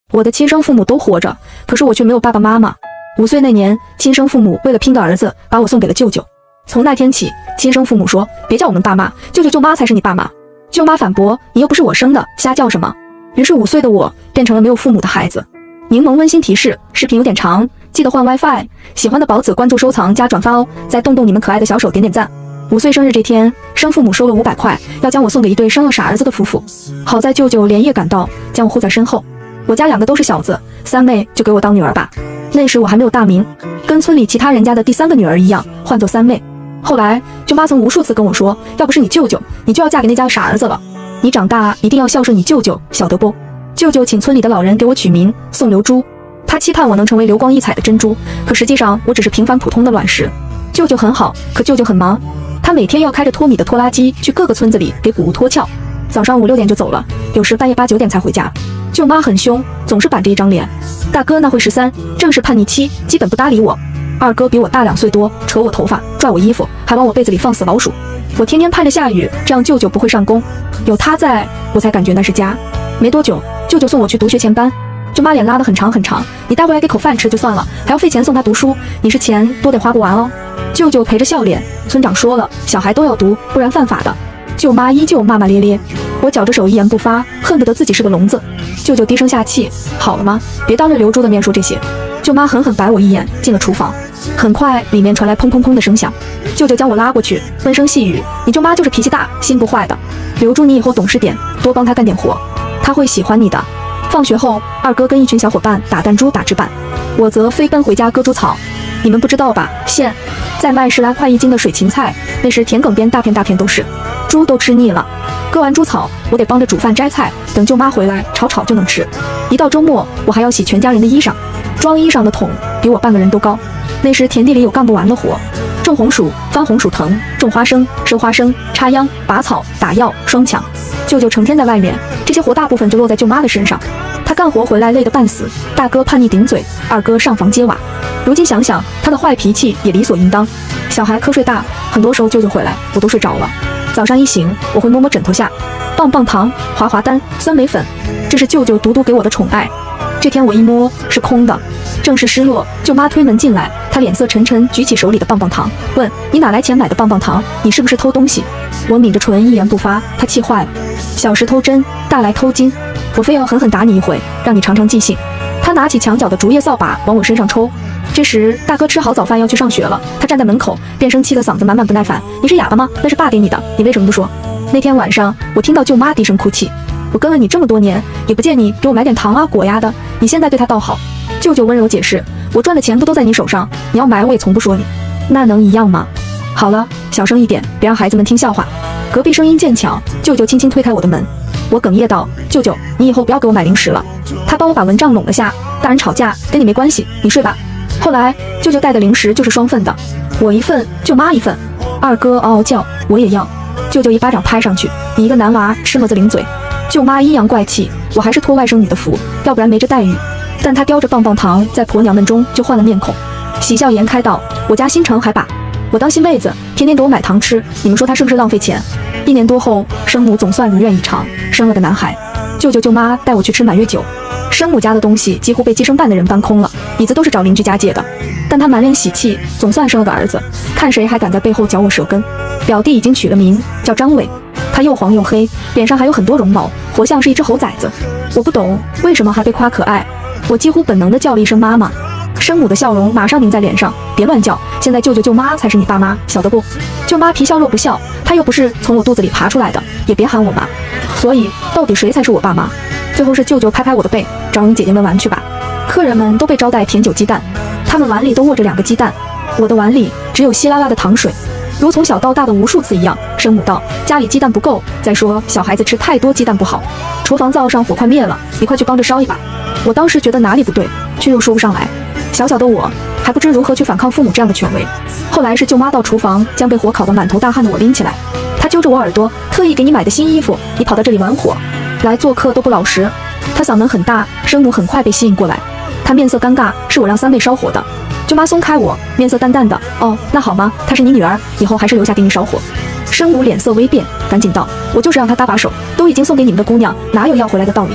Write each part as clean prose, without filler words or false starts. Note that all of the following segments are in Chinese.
我的亲生父母都活着，可是我却没有爸爸妈妈。5岁那年，亲生父母为了拼个儿子，把我送给了舅舅。从那天起，亲生父母说别叫我们爸妈，舅舅舅妈才是你爸妈。舅妈反驳你又不是我生的，瞎叫什么？于是5岁的我变成了没有父母的孩子。柠檬温馨提示：视频有点长，记得换 WiFi。喜欢的宝子关注、收藏加转发哦，再动动你们可爱的小手，点点赞。5岁生日这天，生父母收了500块，要将我送给一对生了傻儿子的夫妇。好在舅舅连夜赶到，将我护在身后。我家2个都是小子，3妹就给我当女儿吧。那时我还没有大名，跟村里其他人家的第3个女儿一样，唤作3妹。后来舅妈曾无数次跟我说，要不是你舅舅，你就要嫁给那家的傻儿子了。你长大一定要孝顺你舅舅，晓得不？舅舅请村里的老人给我取名宋流珠，他期盼我能成为流光溢彩的珍珠，可实际上我只是平凡普通的卵石。舅舅很好，可舅舅很忙，他每天要开着拖米的拖拉机去各个村子里给谷物脱壳，早上5、6点就走了，有时半夜8、9点才回家。舅妈很凶，总是板着一张脸。大哥那会13，正是叛逆期，基本不搭理我。二哥比我大2岁多，扯我头发，拽我衣服，还往我被子里放死老鼠。我天天盼着下雨，这样舅舅不会上工。有他在，我才感觉那是家。没多久，舅舅送我去读学前班。舅妈脸拉得很长很长，你带回来给口饭吃就算了，还要费钱送他读书，你是钱多得花不完哦。舅舅陪着笑脸，村长说了，小孩都要读，不然犯法的。舅妈依旧骂骂咧咧，我绞着手一言不发，恨不得自己是个聋子。舅舅低声下气，好了吗？别当着刘珠的面说这些。舅妈狠狠白我一眼，进了厨房。很快里面传来砰砰砰的声响，舅舅将我拉过去，温声细语，你舅妈就是脾气大，心不坏的。刘珠，你以后懂事点，多帮她干点活，她会喜欢你的。放学后，二哥跟一群小伙伴打弹珠打纸板，我则飞奔回家割猪草。你们不知道吧，现在卖10来块1斤的水芹菜，那时田埂边大片大片都是，猪都吃腻了。割完猪草，我得帮着煮饭摘菜，等舅妈回来炒炒就能吃。一到周末，我还要洗全家人的衣裳，装衣裳的桶比我半个人都高。那时田地里有干不完的活，种红薯、翻红薯藤，种花生、收花生，插秧、拔草、打药、双抢。舅舅成天在外面，这些活大部分就落在舅妈的身上。他干活回来累得半死，大哥叛逆顶嘴，二哥上房揭瓦。如今想想，他的坏脾气也理所应当。小孩瞌睡大，很多时候舅舅回来，我都睡着了。早上一醒，我会摸摸枕头下，棒棒糖、滑滑丹、酸梅粉，这是舅舅独独给我的宠爱。这天我一摸是空的，正是失落。舅妈推门进来，她脸色沉沉，举起手里的棒棒糖，问：你哪来钱买的棒棒糖？你是不是偷东西？我抿着唇一言不发，她气坏了。小时偷针，大来偷金，我非要狠狠打你一回，让你尝尝记性。她拿起墙角的竹叶扫把往我身上抽。这时大哥吃好早饭要去上学了，他站在门口，变声期的嗓子满满不耐烦：你是哑巴吗？那是爸给你的，你为什么不说？那天晚上我听到舅妈低声哭泣，我跟了你这么多年，也不见你给我买点糖啊果呀的，你现在对他倒好。舅舅温柔解释，我赚的钱不都在你手上，你要买我也从不说你，那能一样吗？好了，小声一点，别让孩子们听笑话。隔壁声音渐强，舅舅轻轻推开我的门，我哽咽道：舅舅，你以后不要给我买零食了。他帮我把蚊帐拢了下，大人吵架跟你没关系，你睡吧。后来舅舅带的零食就是双份的，我一份，舅妈一份。二哥嗷嗷叫，我也要。舅舅一巴掌拍上去，你一个男娃吃么子零嘴。舅妈阴阳怪气，我还是托外甥女的福，要不然没这待遇。但她叼着棒棒糖在婆娘们中就换了面孔，喜笑颜开道：我家新城还把我当新妹子，天天给我买糖吃，你们说她是不是浪费钱？1年多后，生母总算如愿以偿，生了个男孩。舅舅舅妈带我去吃满月酒，生母家的东西几乎被计生办的人搬空了，椅子都是找邻居家借的。但他满脸喜气，总算生了个儿子，看谁还敢在背后嚼我舌根。表弟已经取了名叫张伟，他又黄又黑，脸上还有很多绒毛，活像是一只猴崽子。我不懂为什么还被夸可爱，我几乎本能地叫了一声妈妈。生母的笑容马上凝在脸上，别乱叫，现在舅舅舅妈才是你爸妈，晓得不？舅妈皮笑肉不笑，她又不是从我肚子里爬出来的，也别喊我妈。所以到底谁才是我爸妈？最后是舅舅拍拍我的背，找你姐姐们玩去吧。客人们都被招待甜酒鸡蛋，他们碗里都握着2个鸡蛋，我的碗里只有稀拉拉的糖水。如从小到大的无数次一样，生母道：家里鸡蛋不够，再说小孩子吃太多鸡蛋不好。厨房灶上火快灭了，你快去帮着烧一把。我当时觉得哪里不对，却又说不上来。小小的我还不知如何去反抗父母这样的权威。后来是舅妈到厨房，将被火烤得满头大汗的我拎起来，她揪着我耳朵，特意给你买的新衣服，你跑到这里玩火，来做客都不老实。她嗓门很大，生母很快被吸引过来，她面色尴尬，是我让3妹烧火的。舅妈松开我，面色淡淡的，哦，那好吗？她是你女儿，以后还是留下给你烧火。生母脸色微变，赶紧道：我就是让她搭把手，都已经送给你们的姑娘，哪有要回来的道理？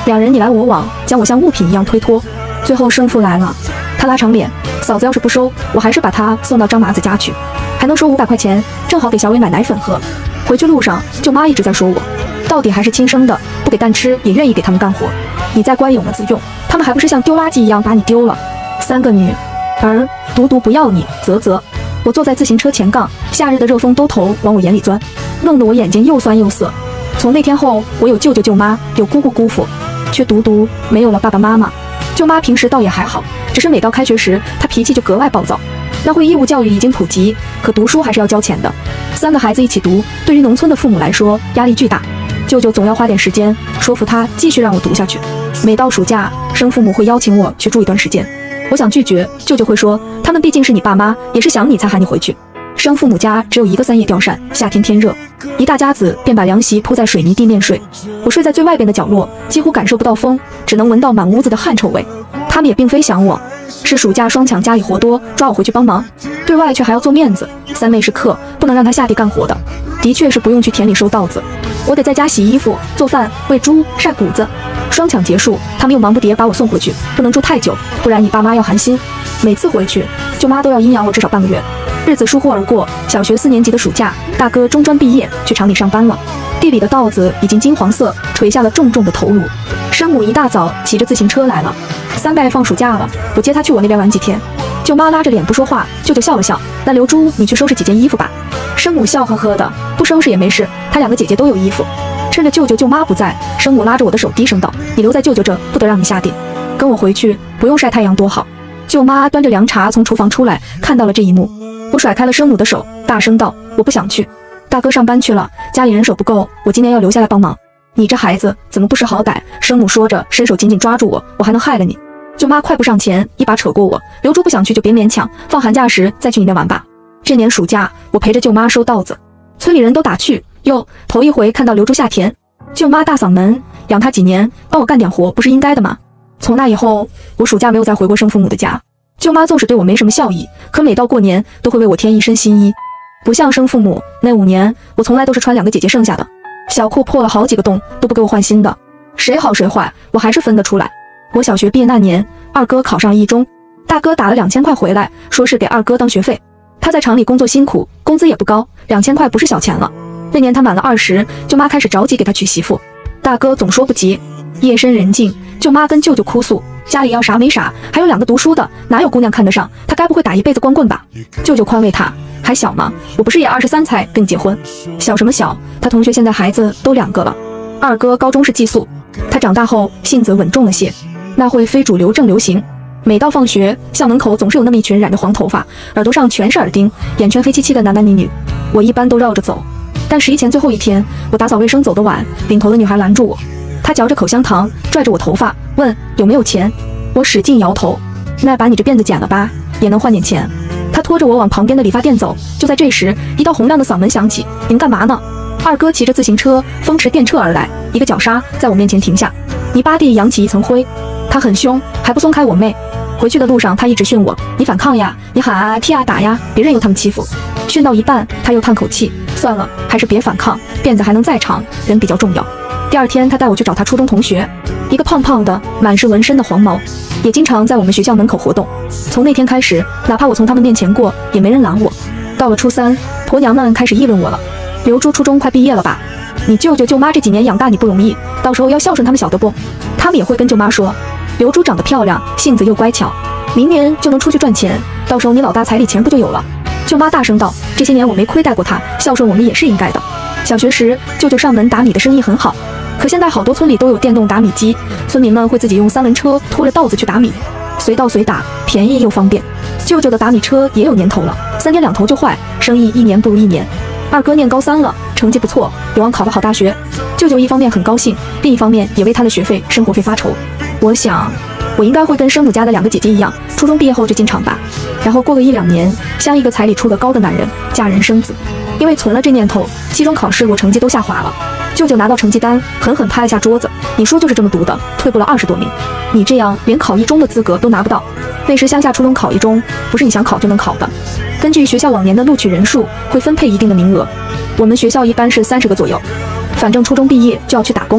两人你来我往，将我像物品一样推脱。最后生父来了，他拉长脸，嫂子要是不收，我还是把他送到张麻子家去，还能收500块钱，正好给小伟买奶粉喝。回去路上，舅妈一直在说我，到底还是亲生的，不给蛋吃也愿意给他们干活。你再乖有么子用？他们还不是像丢垃圾一样把你丢了。3个女儿，独独不要你，啧啧。我坐在自行车前杠，夏日的热风兜头往我眼里钻，弄得我眼睛又酸又涩。从那天后，我有舅舅舅妈，有姑姑姑父，却独独没有了爸爸妈妈。舅妈平时倒也还好，只是每到开学时，她脾气就格外暴躁。那会义务教育已经普及，可读书还是要交钱的。3个孩子一起读，对于农村的父母来说压力巨大。舅舅总要花点时间说服他继续让我读下去。每到暑假，生父母会邀请我去住一段时间，我想拒绝，舅舅会说他们毕竟是你爸妈，也是想你才喊你回去。生父母家只有一个3叶吊扇，夏天天热，一大家子便把凉席铺在水泥地面睡。我睡在最外边的角落，几乎感受不到风，只能闻到满屋子的汗臭味。他们也并非想我，是暑假双抢家里活多，抓我回去帮忙，对外却还要做面子。3妹是客，不能让她下地干活的。的确是不用去田里收稻子，我得在家洗衣服、做饭、喂猪、晒谷子。双抢结束，他们又忙不迭把我送回去，不能住太久，不然你爸妈要寒心。每次回去，舅妈都要阴阳我至少半个月。日子疏忽而过，小学4年级的暑假，大哥中专毕业，去厂里上班了。地里的稻子已经金黄色，垂下了重重的头颅。生母一大早骑着自行车来了，3妹放暑假了，我接她去我那边玩几天。舅妈拉着脸不说话，舅舅笑了笑，那刘珠，你去收拾几件衣服吧。生母笑呵呵的，不收拾也没事，她2个姐姐都有衣服。趁着舅舅舅妈不在，生母拉着我的手低声道，你留在舅舅这，不得让你下地，跟我回去，不用晒太阳多好。舅妈端着凉茶从厨房出来，看到了这一幕，我甩开了生母的手，大声道，我不想去，大哥上班去了，家里人手不够，我今年要留下来帮忙。你这孩子怎么不识好歹？生母说着，伸手紧紧抓住我，我还能害了你？舅妈快步上前，一把扯过我，刘珠不想去就别勉强，放寒假时再去你那玩吧。这年暑假，我陪着舅妈收稻子，村里人都打趣，哟，头一回看到刘珠下田。舅妈大嗓门，养她几年，帮我干点活，不是应该的吗？从那以后，我暑假没有再回过生父母的家。舅妈纵使对我没什么孝义，可每到过年都会为我添一身新衣。不像生父母那5年，我从来都是穿2个姐姐剩下的，小裤破了好几个洞，都不给我换新的。谁好谁坏，我还是分得出来。我小学毕业那年，二哥考上了一中，大哥打了2000块回来，说是给二哥当学费。他在厂里工作辛苦，工资也不高，2000块不是小钱了。那年他满了20，舅妈开始着急给他娶媳妇，大哥总说不急。夜深人静，舅妈跟舅舅哭诉，家里要啥没啥，还有2个读书的，哪有姑娘看得上？他该不会打一辈子光棍吧？舅舅宽慰他，还小吗？我不是也23才跟你结婚？小什么小？他同学现在孩子都2个了。二哥高中是寄宿，他长大后性子稳重了些。那会非主流正流行，每到放学，校门口总是有那么一群染着黄头发，耳朵上全是耳钉，眼圈黑漆漆的男男女女。我一般都绕着走，但11前最后一天，我打扫卫生走得晚，领头的女孩拦住我，她嚼着口香糖，拽着我头发，问有没有钱。我使劲摇头，那把你这辫子剪了吧，也能换点钱。她拖着我往旁边的理发店走，就在这时，一道洪亮的嗓门响起，你们干嘛呢？二哥骑着自行车风驰电掣而来，一个脚刹在我面前停下，泥巴地扬起一层灰。他很凶，还不松开我妹。回去的路上，他一直训我，你反抗呀，你喊啊踢啊打呀，别任由他们欺负。训到一半，他又叹口气，算了，还是别反抗，辫子还能再长，人比较重要。第2天，他带我去找他初中同学，一个胖胖的满是纹身的黄毛，也经常在我们学校门口活动。从那天开始，哪怕我从他们面前过，也没人拦我。到了初3，婆娘们开始议论我了，刘珠初中快毕业了吧？你舅舅舅妈这几年养大你不容易，到时候要孝顺他们晓得不？他们也会跟舅妈说，刘珠长得漂亮，性子又乖巧，明年就能出去赚钱，到时候你老大彩礼钱不就有了？舅妈大声道，这些年我没亏待过他，孝顺我们也是应该的。小学时，舅舅上门打米的生意很好，可现在好多村里都有电动打米机，村民们会自己用3轮车拖着稻子去打米，随到随打，便宜又方便。舅舅的打米车也有年头了，3天2头就坏，生意一年不如一年。二哥念高3了，成绩不错，有望考个好大学。舅舅一方面很高兴，另一方面也为他的学费、生活费发愁。我想，我应该会跟生母家的2个姐姐一样，初中毕业后就进厂吧，然后过个1-2年，像一个彩礼出得高的男人，嫁人生子。因为存了这念头，期中考试我成绩都下滑了。舅舅拿到成绩单，狠狠拍了下桌子，你书就是这么读的，退步了20多名，你这样连考一中的资格都拿不到。那时乡下初中考一中，不是你想考就能考的，根据学校往年的录取人数，会分配一定的名额。我们学校一般是30个左右，反正初中毕业就要去打工，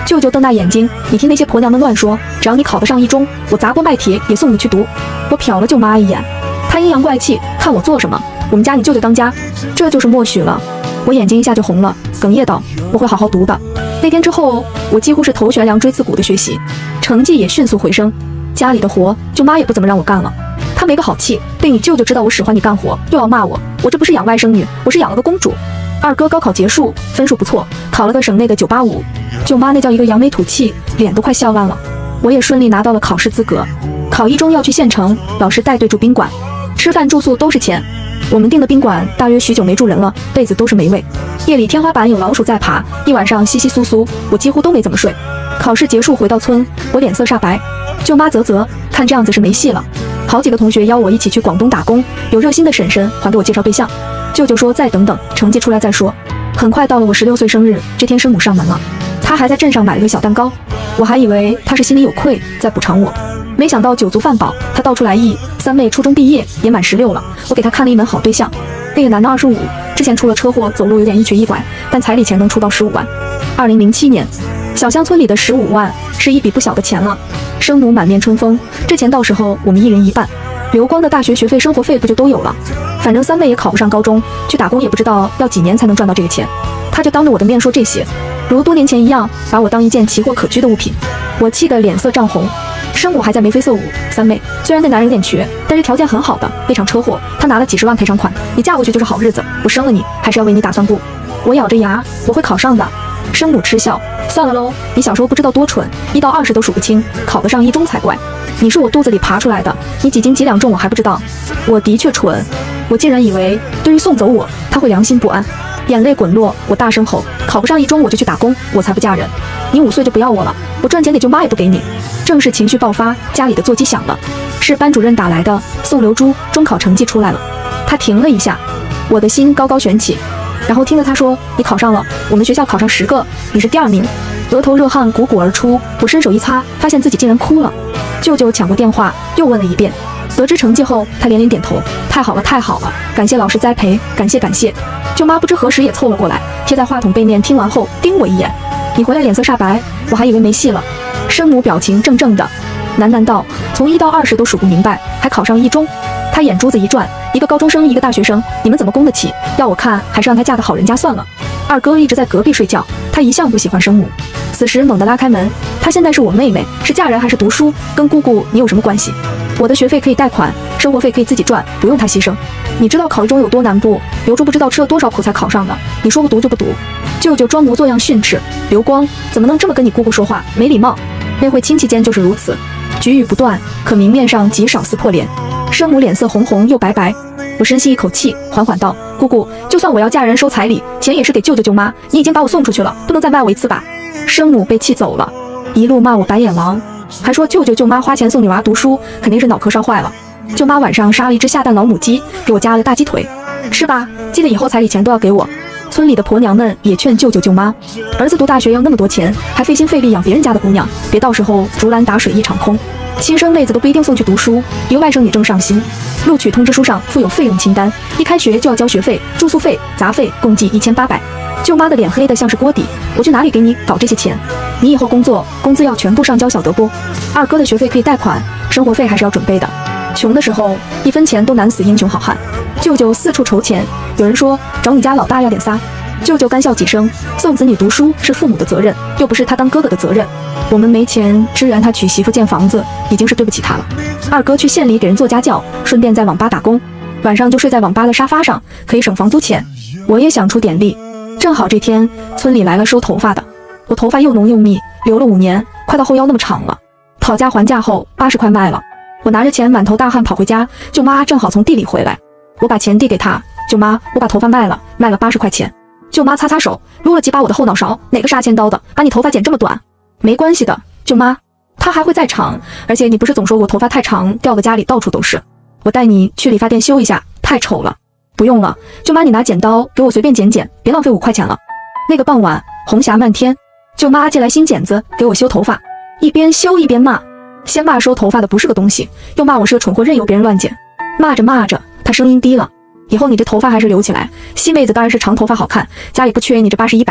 舅舅瞪大眼睛，你听那些婆娘们乱说，只要你考得上一中，我砸锅卖铁也送你去读。我瞟了舅妈一眼，她阴阳怪气，看我做什么？我们家你舅舅当家，这就是默许了。我眼睛一下就红了，哽咽道：“我会好好读的。”那天之后，我几乎是头悬梁锥刺股的学习，成绩也迅速回升。家里的活，舅妈也不怎么让我干了。她没个好气，被你舅舅知道我使唤你干活，又要骂我。我这不是养外甥女，我是养了个公主。二哥高考结束，分数不错，考了个省内的985。舅妈那叫一个扬眉吐气，脸都快笑烂了。我也顺利拿到了考试资格。考一中要去县城，老师带队住宾馆，吃饭住宿都是钱。我们订的宾馆大约许久没住人了，被子都是霉味。夜里天花板有老鼠在爬，一晚上窸窸窣窣，我几乎都没怎么睡。考试结束回到村，我脸色煞白。舅妈啧，看这样子是没戏了。好几个同学邀我一起去广东打工，有热心的婶婶还给我介绍对象。舅舅说再等等，成绩出来再说。很快到了我16岁生日，这天生母上门了，她还在镇上买了个小蛋糕。我还以为她是心里有愧在补偿我，没想到酒足饭饱，她道出来意，三妹初中毕业也满16了，我给她看了一门好对象。那个男的25，之前出了车祸，走路有点一瘸一拐，但彩礼钱能出到15万。2007年，小乡村里的15万是一笔不小的钱了。生母满面春风，这钱到时候我们一人一半。刘光的大学学费、生活费不就都有了？反正三妹也考不上高中，去打工也不知道要几年才能赚到这个钱。他就当着我的面说这些，如多年前一样，把我当一件奇货可居的物品。我气得脸色涨红。生母还在眉飞色舞，三妹虽然那男人有点瘸，但是条件很好的，那场车祸他拿了几10万赔偿款，你嫁过去就是好日子，我生了你还是要为你打算不？我咬着牙，我会考上的。生母嗤笑，算了喽，你小时候不知道多蠢，1到20都数不清，考得上一中才怪。你是我肚子里爬出来的，你几斤几两重我还不知道。我的确蠢，我竟然以为对于送走我他会良心不安。眼泪滚落，我大声吼，考不上一中我就去打工，我才不嫁人。你5岁就不要我了，我赚钱给舅妈也不给你。正是情绪爆发，家里的座机响了，是班主任打来的，宋刘珠中考成绩出来了。他停了一下，我的心高高悬起，然后听了他说，你考上了，我们学校考上10个，你是第2名。额头热汗汩汩而出，我伸手一擦，发现自己竟然哭了。舅舅抢过电话又问了一遍，得知成绩后他连连点头，太好了太好了，感谢老师栽培，感谢感谢。舅妈不知何时也凑了过来，贴在话筒背面，听完后盯我一眼，你回来脸色煞白，我还以为没戏了。生母表情怔怔的，喃喃道，从1到20都数不明白，还考上一中。他眼珠子一转，一个高中生一个大学生，你们怎么供得起？要我看还是让他嫁个好人家算了。二哥一直在隔壁睡觉，他一向不喜欢生母。此时猛地拉开门，她现在是我妹妹，是嫁人还是读书，跟姑姑你有什么关系？我的学费可以贷款，生活费可以自己赚，不用她牺牲。你知道考一中有多难不？刘珠不知道吃了多少苦才考上的，你说不读就不读。舅舅装模作样训斥刘光，怎么能这么跟你姑姑说话，没礼貌。那会亲戚间就是如此，举语不断，可明面上极少撕破脸。生母脸色红红又白白，我深吸一口气，缓缓道，姑姑，就算我要嫁人收彩礼，钱也是给舅舅舅妈，你已经把我送出去了，不能再骂我一次吧。生母被气走了，一路骂我白眼狼，还说舅舅舅妈花钱送女娃读书，肯定是脑壳烧坏了。舅妈晚上杀了一只下蛋老母鸡，给我夹了大鸡腿，吃吧，记得以后彩礼钱都要给我。村里的婆娘们也劝舅舅舅妈，儿子读大学要那么多钱，还费心费力养别人家的姑娘，别到时候竹篮打水一场空。亲生妹子都不一定送去读书，一个外甥女正上心。录取通知书上附有费用清单，一开学就要交学费、住宿费、杂费，共计1800。舅妈的脸黑得像是锅底，我去哪里给你搞这些钱？你以后工作工资要全部上交小德不？二哥的学费可以贷款，生活费还是要准备的。穷的时候1分钱都难死英雄好汉。舅舅四处筹钱，有人说找你家老大要点撒。舅舅干笑几声，送子女读书是父母的责任，又不是他当哥哥的责任。我们没钱支援他娶媳妇建房子，已经是对不起他了。二哥去县里给人做家教，顺便在网吧打工，晚上就睡在网吧的沙发上，可以省房租钱。我也想出点力，正好这天村里来了收头发的，我头发又浓又密，留了5年，快到后腰那么长了。讨价还价后80块卖了，我拿着钱满头大汗跑回家，舅妈正好从地里回来，我把钱递给她，舅妈，我把头发卖了80块钱。舅妈擦擦手，撸了几把我的后脑勺，哪个杀千刀的，把你头发剪这么短？没关系的，舅妈，它还会再长，而且你不是总说我头发太长，掉的家里到处都是，我带你去理发店修一下，太丑了。不用了，舅妈，你拿剪刀给我随便剪剪，别浪费5块钱了。那个傍晚，红霞漫天，舅妈借来新剪子给我修头发，一边修一边骂，先骂收头发的不是个东西，又骂我是个蠢货，任由别人乱剪。骂着骂着，她声音低了，以后你这头发还是留起来，西妹子当然是长头发好看，家里不缺你这80、100。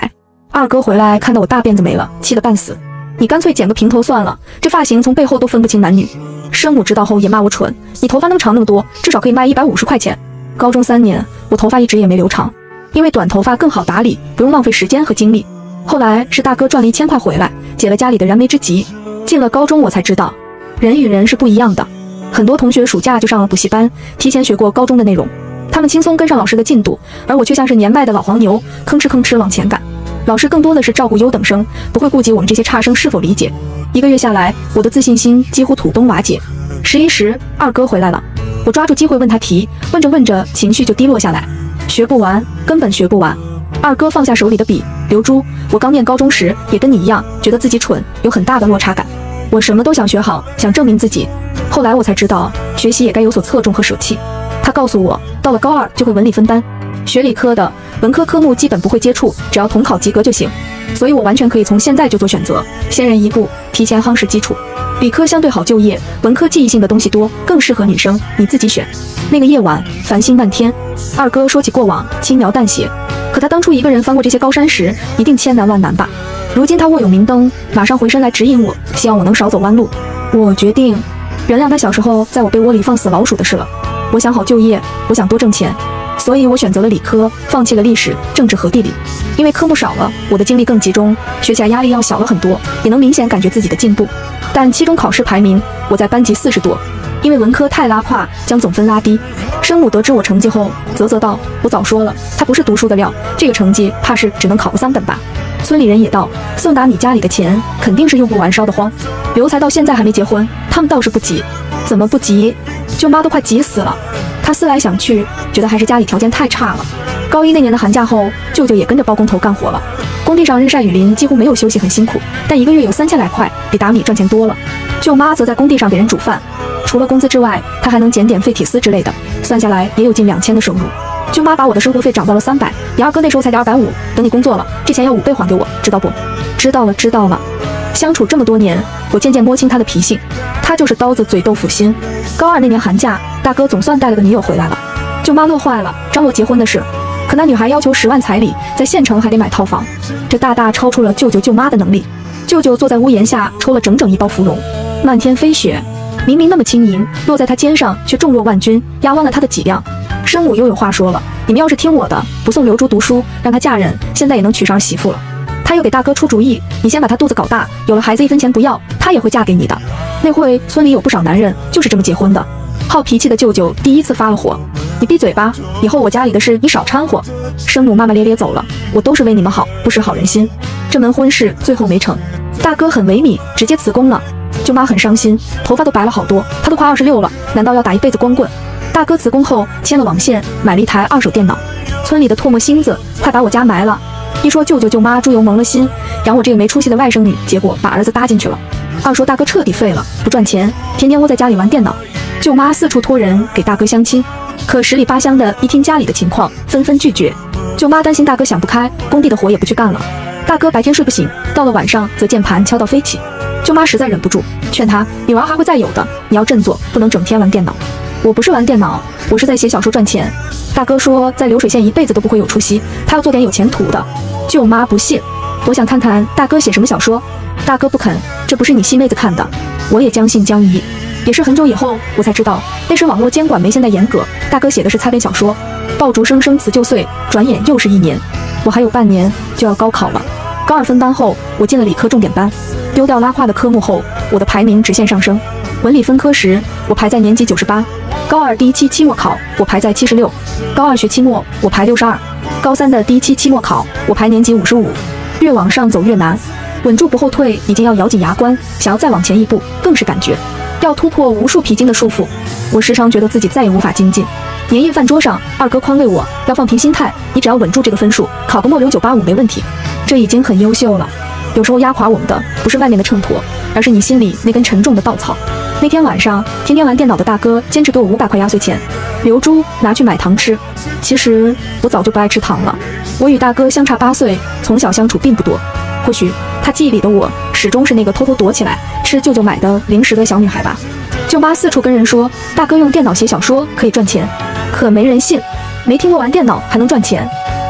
二哥回来看到我大辫子没了，气得半死。你干脆剪个平头算了，这发型从背后都分不清男女。生母知道后也骂我蠢，你头发那么长那么多，至少可以卖150块钱。高中3年，我头发一直也没留长，因为短头发更好打理，不用浪费时间和精力。后来是大哥赚了1000块回来，解了家里的燃眉之急。进了高中我才知道，人与人是不一样的。很多同学暑假就上了补习班，提前学过高中的内容，他们轻松跟上老师的进度，而我却像是年迈的老黄牛，吭哧吭哧往前赶。老师更多的是照顾优等生，不会顾及我们这些差生是否理解。1个月下来，我的自信心几乎土崩瓦解。11时，二哥回来了，我抓住机会问他题，问着问着情绪就低落下来，学不完，根本学不完。二哥放下手里的笔，刘珠，我刚念高中时也跟你一样，觉得自己蠢，有很大的落差感。我什么都想学好，想证明自己。后来我才知道，学习也该有所侧重和舍弃。他告诉我，到了高2就会文理分班，学理科的文科科目基本不会接触，只要统考及格就行。所以我完全可以从现在就做选择，先人一步，提前夯实基础。理科相对好就业，文科记忆性的东西多，更适合女生，你自己选。那个夜晚，繁星漫天。二哥说起过往，轻描淡写，可他当初一个人翻过这些高山时，一定千难万难吧。如今他握有明灯，马上回身来指引我，希望我能少走弯路。我决定原谅他小时候在我被窝里放死老鼠的事了。我想好就业，我想多挣钱，所以我选择了理科，放弃了历史、政治和地理。因为科目少了，我的精力更集中，学起来压力要小了很多，也能明显感觉自己的进步。但期中考试排名，我在班级40多，因为文科太拉胯，将总分拉低。生母得知我成绩后，啧啧道：“我早说了，他不是读书的料，这个成绩怕是只能考个3本吧。”村里人也道：“宋达，你家里的钱肯定是用不完，烧得慌。刘才到现在还没结婚，他们倒是不急。怎么不急？舅妈都快急死了。她思来想去，觉得还是家里条件太差了。高1那年的寒假后，舅舅也跟着包工头干活了。工地上日晒雨淋，几乎没有休息，很辛苦，但1个月有3000来块，比打米赚钱多了。舅妈则在工地上给人煮饭，除了工资之外，她还能捡点废铁丝之类的，算下来也有近2000的收入。舅妈把我的生活费涨到了300，你二哥那时候才250，等你工作了，这钱要5倍还给我，知道不？知道了，知道了。相处这么多年，我渐渐摸清他的脾性，他就是刀子嘴豆腐心。高2那年寒假，大哥总算带了个女友回来了，舅妈乐坏了，张罗结婚的事。可那女孩要求10万彩礼，在县城还得买套房，这大大超出了舅舅舅妈的能力。舅舅坐在屋檐下抽了整整1包芙蓉，漫天飞雪，明明那么轻盈，落在他肩上却重若万钧，压弯了他的脊梁。生母又有话说了，你们要是听我的，不送刘珠读书，让她嫁人，现在也能娶上媳妇了。他又给大哥出主意，你先把她肚子搞大，有了孩子1分钱不要，她也会嫁给你的。那会村里有不少男人就是这么结婚的。好脾气的舅舅第一次发了火，你闭嘴吧，以后我家里的事你少掺和。生母骂骂咧咧走了，我都是为你们好，不识好人心。这门婚事最后没成，大哥很萎靡，直接辞工了。舅妈很伤心，头发都白了好多，她都快26了，难道要打一辈子光棍？大哥辞工后牵了网线，买了一台2手电脑。村里的唾沫星子快把我家埋了，一说舅舅舅妈猪油蒙了心，养我这个没出息的外甥女，结果把儿子搭进去了。二说大哥彻底废了，不赚钱，天天窝在家里玩电脑。舅妈四处托人给大哥相亲，可十里八乡的一听家里的情况，纷纷拒绝。舅妈担心大哥想不开，工地的活也不去干了。大哥白天睡不醒，到了晚上则键盘敲到飞起。舅妈实在忍不住，劝他：你玩还会再有的，你要振作，不能整天玩电脑。我不是玩电脑，我是在写小说赚钱。大哥说在流水线一辈子都不会有出息，他要做点有前途的。舅妈不信，我想看看大哥写什么小说。大哥不肯，这不是你细妹子看的。我也将信将疑，也是很久以后我才知道，那时网络监管没现在严格，大哥写的是擦边小说。爆竹声声辞旧岁，转眼又是1年，我还有半年就要高考了。高2分班后，我进了理科重点班，丢掉拉胯的科目后，我的排名直线上升。文理分科时，我排在年级98。高2第一期期末考，我排在76。高2学期末，我排62。高3的第一期期末考，我排年级55。越往上走越难，稳住不后退，已经要咬紧牙关，想要再往前一步，更是感觉要突破无数匹筋的束缚。我时常觉得自己再也无法精进。年夜饭桌上，二哥宽慰我要放平心态，你只要稳住这个分数，考个末流985没问题，这已经很优秀了。有时候压垮我们的不是外面的秤砣，而是你心里那根沉重的稻草。那天晚上，天天玩电脑的大哥坚持给我500块压岁钱，刘珠拿去买糖吃。其实我早就不爱吃糖了，我与大哥相差8岁，从小相处并不多。或许他记忆里的我始终是那个偷偷躲起来吃舅舅买的零食的小女孩吧。舅妈四处跟人说大哥用电脑写小说可以赚钱，可没人信，没听过玩电脑还能赚钱。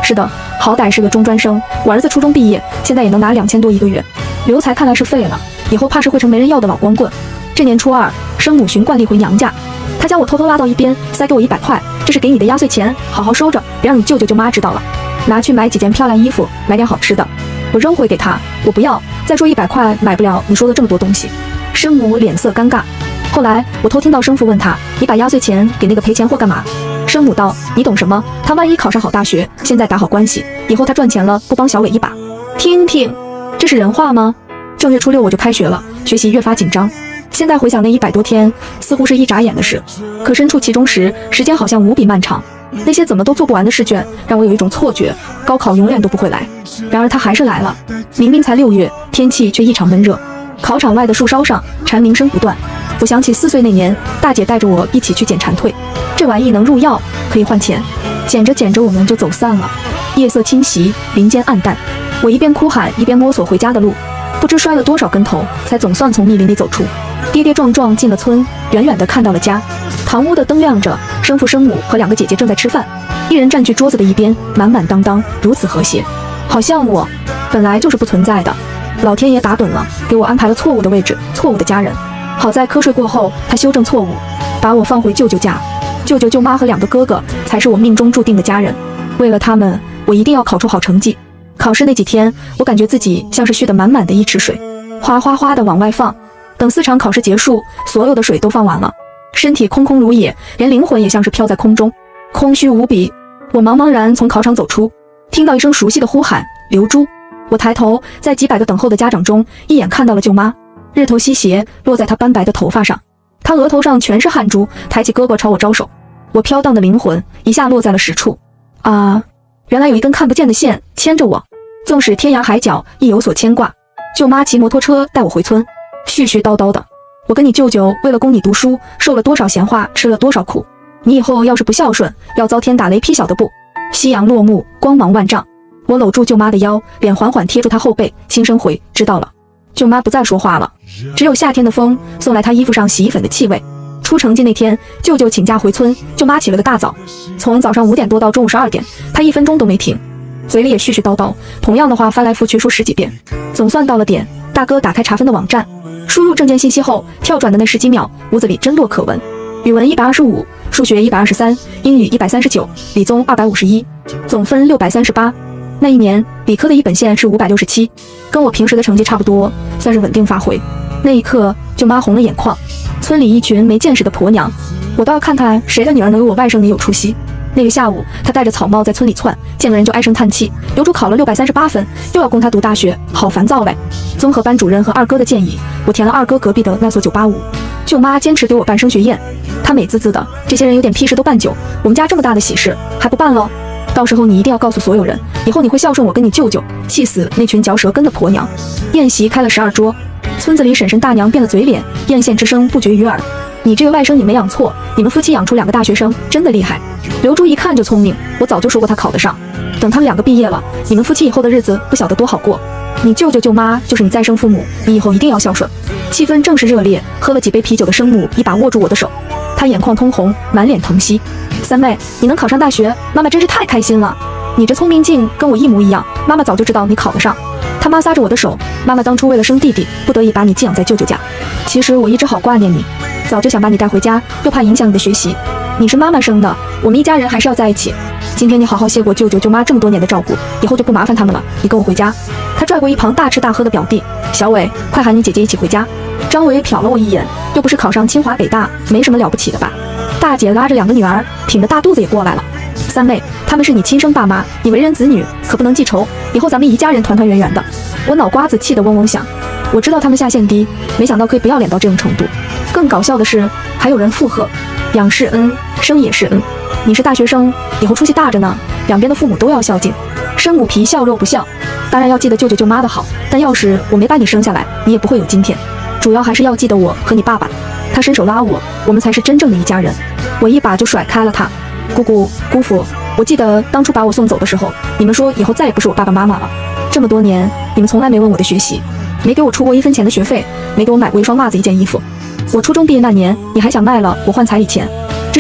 是的，好歹是个中专生，我儿子初中毕业，现在也能拿2000多一个月。留才看来是废了，以后怕是会成没人要的老光棍。这年初2，生母循惯例回娘家，她将我偷偷拉到一边，塞给我100块，这是给你的压岁钱，好好收着，别让你舅舅舅妈知道了。拿去买几件漂亮衣服，买点好吃的。我扔回给她，我不要，再说100块买不了你说的这么多东西。生母脸色尴尬。后来我偷听到生父问她，你把压岁钱给那个赔钱货干嘛？生母道，你懂什么？他万一考上好大学，现在打好关系，以后他赚钱了，不帮小伟一把？听听，这是人话吗？正月初6我就开学了，学习越发紧张。现在回想那100多天，似乎是一眨眼的事，可身处其中时，时间好像无比漫长。那些怎么都做不完的试卷，让我有一种错觉，高考永远都不会来。然而它还是来了，明明才6月，天气却异常闷热。考场外的树梢上，蝉鸣声不断。我想起4岁那年，大姐带着我一起去捡蝉蜕，这玩意能入药，可以换钱。捡着捡着，我们就走散了。夜色侵袭，林间暗淡，我一边哭喊，一边摸索回家的路。不知摔了多少跟头，才总算从密林里走出。跌跌撞撞进了村，远远地看到了家。堂屋的灯亮着，生父生母和2个姐姐正在吃饭，一人占据桌子的一边，满满当当，如此和谐，好像我本来就是不存在的。老天爷打盹了，给我安排了错误的位置，错误的家人。好在瞌睡过后，他修正错误，把我放回舅舅家。舅舅舅妈和2个哥哥才是我命中注定的家人。为了他们，我一定要考出好成绩。考试那几天，我感觉自己像是蓄得满满的一池水，哗哗哗地往外放。等4场考试结束，所有的水都放完了，身体空空如也，连灵魂也像是飘在空中，空虚无比。我茫茫然从考场走出，听到一声熟悉的呼喊：刘珠！我抬头，在几百个等候的家长中，一眼看到了舅妈。日头西斜，落在她斑白的头发上，她额头上全是汗珠，抬起胳膊朝我招手。我飘荡的灵魂一下落在了实处。原来有一根看不见的线牵着我，纵使天涯海角，亦有所牵挂。舅妈骑摩托车带我回村，絮絮叨叨的。我跟你舅舅为了供你读书，受了多少闲话，吃了多少苦。你以后要是不孝顺，要遭天打雷劈晓的不。夕阳落幕，光芒万丈。我搂住舅妈的腰，脸缓缓贴住她后背，轻声回：知道了。舅妈不再说话了，只有夏天的风送来她衣服上洗衣粉的气味。出成绩那天，舅舅请假回村，舅妈起了个大早，从早上5点多到中午12点，她1分钟都没停，嘴里也絮絮叨叨，同样的话翻来覆去说10几遍。总算到了点，大哥打开查分的网站，输入证件信息后，跳转的那10几秒，屋子里真落可闻：语文125，数学123，英语139，理综251，总分638。那一年理科的一本线是567，跟我平时的成绩差不多，算是稳定发挥。那一刻，舅妈红了眼眶。村里一群没见识的婆娘，我倒要看看谁的女儿能有我外甥女有出息。那个下午，她戴着草帽在村里窜，见了人就唉声叹气。刘珠考了638分，又要供她读大学，好烦躁嘞。综合班主任和2哥的建议，我填了2哥隔壁的那所985。舅妈坚持给我办升学宴，她美滋滋的，这些人有点屁事都办酒，我们家这么大的喜事还不办了？到时候你一定要告诉所有人，以后你会孝顺我跟你舅舅，气死那群嚼舌根的婆娘。宴席开了12桌，村子里婶婶大娘变了嘴脸，艳羡之声不绝于耳。你这个外甥你没养错，你们夫妻养出2个大学生，真的厉害。刘珠一看就聪明，我早就说过他考得上。等他们2个毕业了，你们夫妻以后的日子不晓得多好过。你舅舅舅妈就是你再生父母，你以后一定要孝顺。气氛正是热烈，喝了几杯啤酒的生母一把握住我的手，她眼眶通红，满脸疼惜。三妹，你能考上大学，妈妈真是太开心了。你这聪明劲跟我一模一样，妈妈早就知道你考得上。他妈撒着我的手，妈妈当初为了生弟弟，不得已把你寄养在舅舅家。其实我一直好挂念你，早就想把你带回家，又怕影响你的学习。你是妈妈生的，我们一家人还是要在一起。今天你好好谢过舅舅舅妈这么多年的照顾，以后就不麻烦他们了。你跟我回家。他拽过一旁大吃大喝的表弟，小伟，快喊你姐姐一起回家。张伟瞟了我一眼，又不是考上清华北大，没什么了不起的吧？大姐拉着2个女儿，挺着大肚子也过来了。三妹，他们是你亲生爸妈，你为人子女可不能记仇，以后咱们一家人团团圆圆的。我脑瓜子气得嗡嗡响，我知道他们下限低，没想到可以不要脸到这种程度。更搞笑的是，还有人附和，养是恩，生也是恩。你是大学生，以后出息大着呢，两边的父母都要孝敬，生母皮孝肉不孝。当然要记得舅舅舅妈的好，但要是我没把你生下来，你也不会有今天。主要还是要记得我和你爸爸。他伸手拉我，我们才是真正的一家人。我一把就甩开了他。姑姑、姑父，我记得当初把我送走的时候，你们说以后再也不是我爸爸妈妈了。这么多年，你们从来没问我的学习，没给我出过1分钱的学费，没给我买过一双袜子、1件衣服。我初中毕业那年，你还想卖了我换彩礼钱，这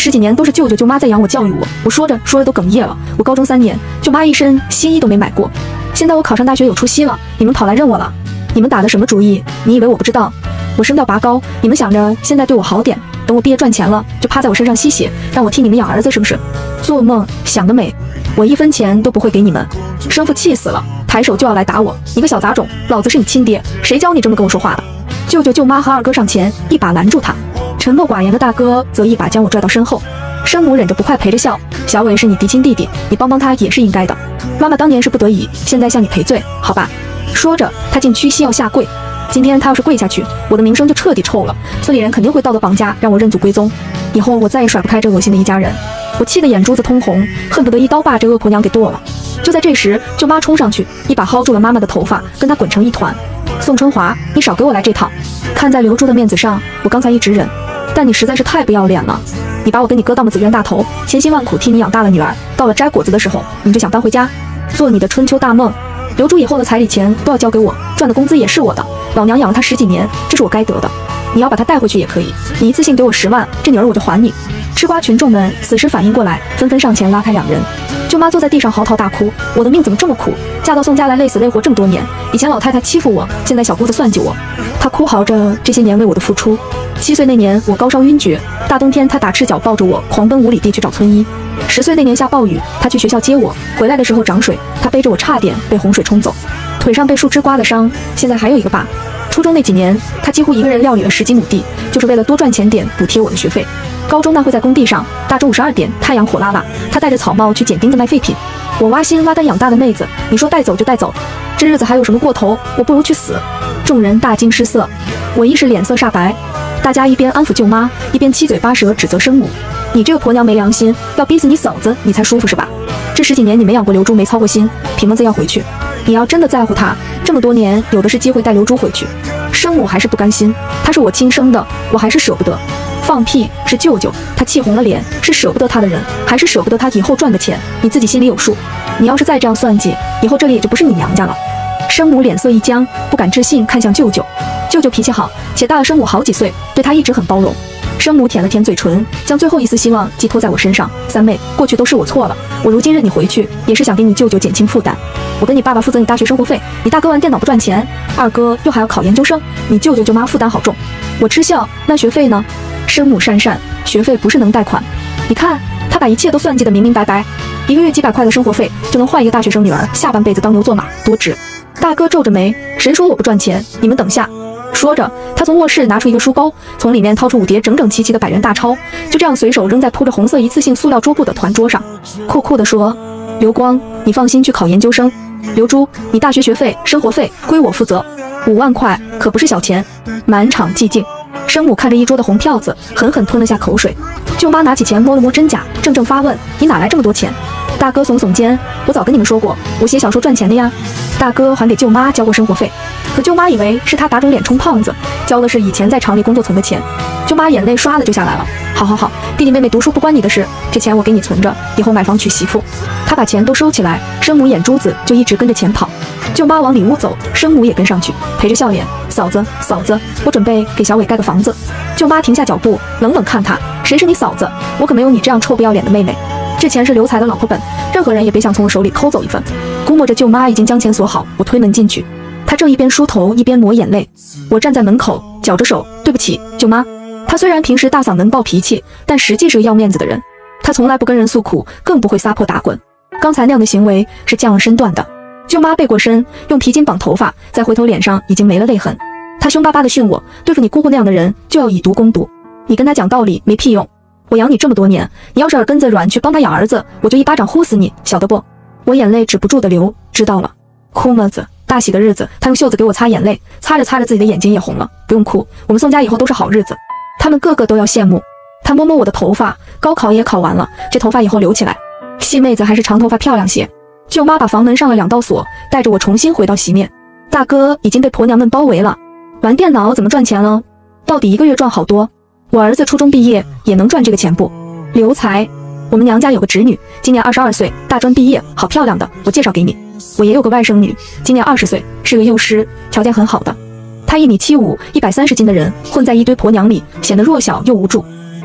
10几年都是舅舅舅妈在养我教育我。我说着都哽咽了。我高中3年，舅妈一身新衣都没买过。现在我考上大学有出息了，你们跑来认我了。你们打的什么主意？你以为我不知道？我声调拔高，你们想着现在对我好点，等我毕业赚钱了，就趴在我身上吸血，让我替你们养儿子，是不是？做梦，想得美！我1分钱都不会给你们。生父气死了，抬手就要来打我。你个小杂种，老子是你亲爹，谁教你这么跟我说话的？舅舅舅妈和二哥上前一把拦住他，沉默寡言的大哥则一把将我拽到身后。生母忍着不快陪着笑，小伟是你嫡亲弟弟，你帮他也是应该的。妈妈当年是不得已，现在向你赔罪，好吧？说着，他竟屈膝要下跪。今天他要是跪下去，我的名声就彻底臭了，村里人肯定会道德绑架，让我认祖归宗。以后我再也甩不开这恶心的一家人。我气得眼珠子通红，恨不得一刀把这恶婆娘给剁了。就在这时，舅妈冲上去，一把薅住了妈妈的头发，跟她滚成一团。宋春华，你少给我来这套！看在刘珠的面子上，我刚才一直忍，但你实在是太不要脸了。你把我跟你哥当么子冤大头，千辛万苦替你养大了女儿，到了摘果子的时候，你就想搬回家，做你的春秋大梦。刘珠以后的彩礼钱都要交给我，赚的工资也是我的，老娘养了她10几年，这是我该得的。你要把她带回去也可以，你一次性给我10万，这女儿我就还你。吃瓜群众们此时反应过来，纷纷上前拉开2人。舅妈坐在地上嚎啕大哭，我的命怎么这么苦？嫁到宋家来累死累活这么多年，以前老太太欺负我，现在小姑子算计我。她哭嚎着这些年为我的付出。7岁那年我高烧晕厥，大冬天她打赤脚抱着我狂奔5里地去找村医。10岁那年下暴雨，她去学校接我，回来的时候涨水，她背着我差点被洪水冲走，腿上被树枝刮的伤，现在还有一个疤。初中那几年，她几乎一个人料理了10几亩地，就是为了多赚钱点补贴我的学费。高中那会在工地上，大中午12点，太阳火辣辣，她戴着草帽去捡钉子卖废品。我挖心挖肝养大的妹子，你说带走就带走，这日子还有什么过头？我不如去死！众人大惊失色，我一时脸色煞白。大家一边安抚舅妈，一边七嘴八舌指责生母：“你这个婆娘没良心，要逼死你嫂子，你才舒服是吧？这10几年你没养过刘珠，没操过心，凭么子要回去？你要真的在乎她，这么多年有的是机会带刘珠回去。”生母还是不甘心，她是我亲生的，我还是舍不得。放屁，是舅舅，他气红了脸，是舍不得他的人，还是舍不得他以后赚的钱？你自己心里有数。你要是再这样算计，以后这里也就不是你娘家了。生母脸色一僵，不敢置信看向舅舅。舅舅脾气好，且大了生母好几岁，对他一直很包容。生母舔了舔嘴唇，将最后一丝希望寄托在我身上。三妹，过去都是我错了，我如今认你回去，也是想给你舅舅减轻负担。我跟你爸爸负责你大学生活费，你大哥玩电脑不赚钱，二哥又还要考研究生，你舅舅舅妈负担好重。我嗤笑，那学费呢？生母讪讪，学费不是能贷款。你看，他把一切都算计得明明白白，一个月几百块的生活费就能换一个大学生女儿下半辈子当牛做马，多值。大哥皱着眉，谁说我不赚钱？你们等下。说着，他从卧室拿出一个书包，从里面掏出5叠整整齐齐的100元大钞，就这样随手扔在铺着红色一次性塑料桌布的团桌上，酷酷地说：“刘光，你放心去考研究生。刘珠，你大学学费、生活费归我负责。5万块可不是小钱。”满场寂静。生母看着一桌的红票子，狠狠吞了下口水。舅妈拿起钱摸了摸真假，怔怔发问：“你哪来这么多钱？”大哥耸耸肩：“我早跟你们说过，我写小说赚钱的呀。”大哥还给舅妈交过生活费，可舅妈以为是他打肿脸充胖子，交的是以前在厂里工作存的钱。舅妈眼泪唰的就下来了。好好好，弟弟妹妹读书不关你的事，这钱我给你存着，以后买房娶媳妇。他把钱都收起来，生母眼珠子就一直跟着钱跑。舅妈往里屋走，生母也跟上去，陪着笑脸：“嫂子，嫂子，我准备给小伟盖个房子。”舅妈停下脚步，冷冷看他：“谁是你嫂子？我可没有你这样臭不要脸的妹妹。这钱是刘才的老婆本，任何人也别想从我手里抠走一份。”估摸着舅妈已经将钱锁好，我推门进去，她正一边梳头一边抹眼泪。我站在门口，绞着手：“对不起，舅妈。”她虽然平时大嗓门暴脾气，但实际是个要面子的人。她从来不跟人诉苦，更不会撒泼打滚。刚才那样的行为是降了身段的。舅妈背过身，用皮筋绑头发，再回头脸上已经没了泪痕。她凶巴巴地训我：“对付你姑姑那样的人，就要以毒攻毒。你跟她讲道理没屁用。我养你这么多年，你要是耳根子软去帮她养儿子，我就一巴掌呼死你，晓得不？”我眼泪止不住的流，知道了。哭么子，大喜的日子，她用袖子给我擦眼泪，擦着擦着自己的眼睛也红了。不用哭，我们宋家以后都是好日子。他们个个都要羡慕。她摸摸我的头发，高考也考完了，这头发以后留起来。细妹子还是长头发漂亮些。舅妈把房门上了2道锁，带着我重新回到席面。大哥已经被婆娘们包围了。玩电脑怎么赚钱了？到底1个月赚好多？我儿子初中毕业也能赚这个钱不？刘才，我们娘家有个侄女，今年22岁，大专毕业，好漂亮的，我介绍给你。我也有个外甥女，今年20岁，是个幼师，条件很好的。她1.75米，130斤的人，混在一堆婆娘里，显得弱小又无助。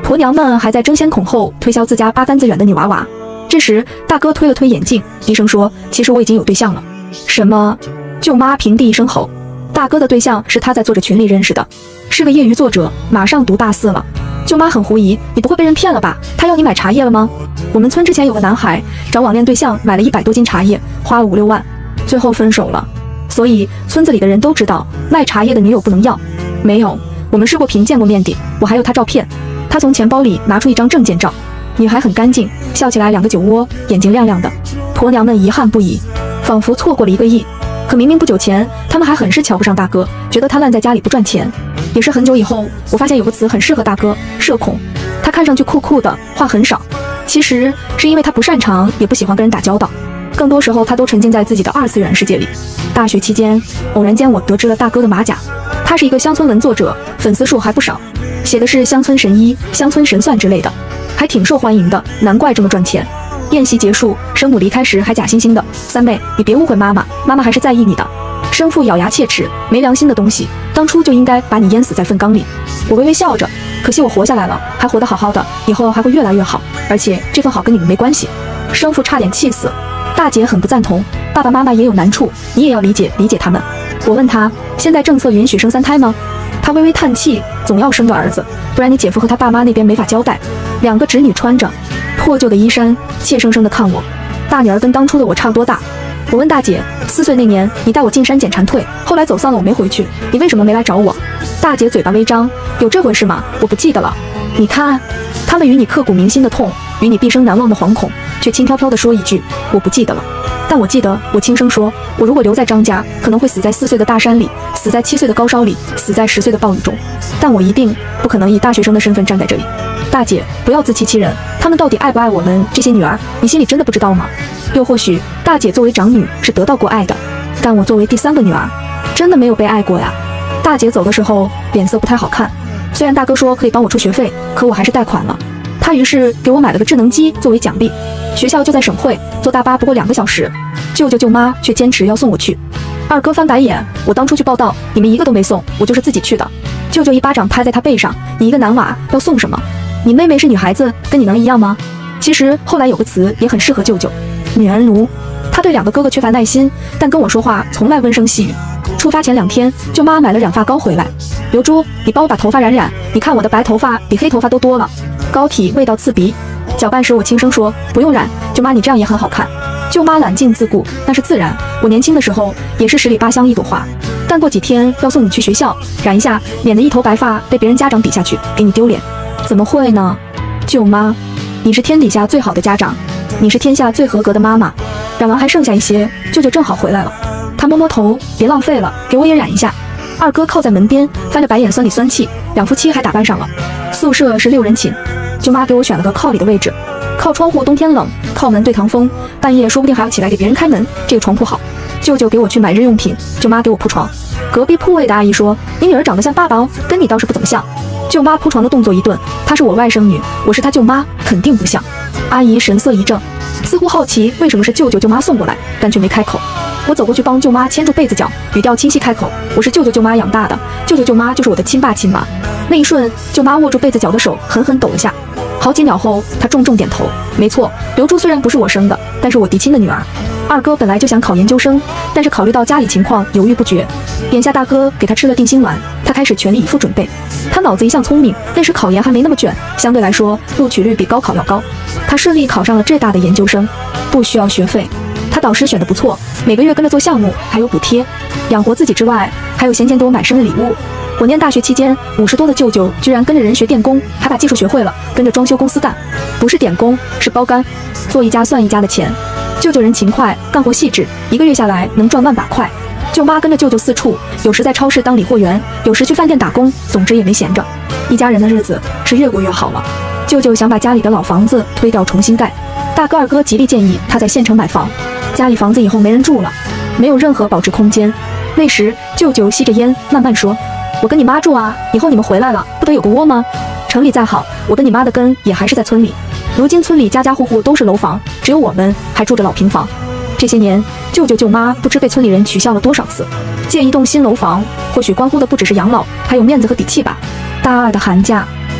婆娘们还在争先恐后推销自家8竿子远的女娃娃。这时，大哥推了推眼镜，低声说：“其实我已经有对象了。”什么？舅妈平地一声吼。大哥的对象是他在作者群里认识的，是个业余作者，马上读大4了。舅妈很狐疑：“你不会被人骗了吧？他要你买茶叶了吗？”我们村之前有个男孩找网恋对象买了100多斤茶叶，花了5、6万，最后分手了。所以村子里的人都知道卖茶叶的女友不能要。没有，我们视过频见过面的，我还有他照片。他从钱包里拿出一张证件照，女孩很干净，笑起来2个酒窝，眼睛亮亮的。婆娘们遗憾不已，仿佛错过了1个亿。可明明不久前他们还很是瞧不上大哥，觉得他烂在家里不赚钱。也是很久以后，我发现有个词很适合大哥，社恐。他看上去酷酷的，话很少，其实是因为他不擅长也不喜欢跟人打交道，更多时候他都沉浸在自己的2次元世界里。大学期间，偶然间我得知了大哥的马甲，他是一个乡村文作者，粉丝数还不少，写的是乡村神医、乡村神算之类的，还挺受欢迎的，难怪这么赚钱。宴席结束，生母离开时还假惺惺的：“三妹，你别误会妈妈，妈妈还是在意你的。”生父咬牙切齿：“没良心的东西，当初就应该把你淹死在粪缸里。”我微微笑着，可惜我活下来了，还活得好好的，以后还会越来越好，而且这份好跟你们没关系。生父差点气死。大姐很不赞同：“爸爸妈妈也有难处，你也要理解理解他们。”我问他：“现在政策允许生3胎吗？”他微微叹气：“总要生个儿子，不然你姐夫和他爸妈那边没法交代。”2个侄女穿着破旧的衣衫，怯生生地看我。大女儿跟当初的我差不多大。我问大姐：“4岁那年，你带我进山捡蝉蜕，后来走散了，我没回去，你为什么没来找我？”大姐嘴巴微张：“有这回事吗？我不记得了。”你看，他们与你刻骨铭心的痛，与你毕生难忘的惶恐，却轻飘飘地说一句：“我不记得了。”但我记得，我轻声说：“我如果留在张家，可能会死在4岁的大山里，死在7岁的高烧里，死在10岁的暴雨中。但我一定不可能以大学生的身份站在这里。”大姐，不要自欺欺人，他们到底爱不爱我们这些女儿，你心里真的不知道吗？又或许，大姐作为长女是得到过爱的，但我作为第3个女儿，真的没有被爱过呀。大姐走的时候脸色不太好看，虽然大哥说可以帮我出学费，可我还是贷款了。他于是给我买了个智能机作为奖励。学校就在省会，坐大巴不过2个小时。舅舅舅妈却坚持要送我去。二哥翻白眼：“我当初去报道，你们一个都没送，我就是自己去的。”舅舅一巴掌拍在他背上：“你一个男娃要送什么？你妹妹是女孩子，跟你能一样吗？”其实后来有个词也很适合舅舅，女儿奴。他对2个哥哥缺乏耐心，但跟我说话从来温声细语。出发前2天，舅妈买了染发膏回来。刘珠，你帮我把头发染染，你看我的白头发比黑头发都多了，膏体味道刺鼻。搅拌时我轻声说：“不用染，舅妈你这样也很好看。”舅妈揽镜自顾，那是自然。我年轻的时候也是10里8乡一朵花，但过几天要送你去学校，染一下，免得一头白发被别人家长比下去，给你丢脸。怎么会呢？舅妈，你是天底下最好的家长，你是天下最合格的妈妈。染完还剩下一些，舅舅正好回来了。他摸摸头：“别浪费了，给我也染一下。”二哥靠在门边，翻着白眼酸里酸气。2夫妻还打扮上了。宿舍是6人寝，舅妈给我选了个靠里的位置，靠窗户冬天冷，靠门对堂风，半夜说不定还要起来给别人开门。这个床铺好。舅舅给我去买日用品，舅妈给我铺床。隔壁铺位的阿姨说：“你女儿长得像爸爸哦，跟你倒是不怎么像。”舅妈铺床的动作一顿：“她是我外甥女，我是她舅妈，肯定不像。”阿姨神色一正，似乎好奇为什么是舅舅舅妈送过来，但却没开口。我走过去帮舅妈牵住被子角，语调清晰开口：“我是舅舅舅妈养大的，舅舅舅妈就是我的亲爸亲妈。”那一瞬，舅妈握住被子角的手狠狠抖了下。好几秒后，她重重点头：“没错，刘珠虽然不是我生的，但是我嫡亲的女儿。”二哥本来就想考研究生，但是考虑到家里情况犹豫不决。眼下大哥给他吃了定心丸，他开始全力以赴准备。他脑子一向聪明，那时考研还没那么卷，相对来说录取率比高考要高。他顺利考上了浙大的研究生，不需要学费。他导师选的不错，每个月跟着做项目还有补贴，养活自己之外，还有闲钱给我买生日礼物。我念大学期间，50多的舅舅居然跟着人学电工，还把技术学会了，跟着装修公司干，不是点工，是包干，做一家算一家的钱。舅舅人勤快，干活细致，1个月下来能赚万把块。舅妈跟着舅舅四处，有时在超市当理货员，有时去饭店打工，总之也没闲着。一家人的日子是越过越好了。舅舅想把家里的老房子推掉重新盖，大哥二哥极力建议他在县城买房，家里房子以后没人住了，没有任何保值空间。那时舅舅吸着烟慢慢说：“我跟你妈住啊，以后你们回来了不得有个窝吗？城里再好，我跟你妈的根也还是在村里。如今村里家家户户都是楼房，只有我们还住着老平房。这些年，舅舅舅妈不知被村里人取笑了多少次。建一栋新楼房，或许关乎的不只是养老，还有面子和底气吧。”大2的寒假，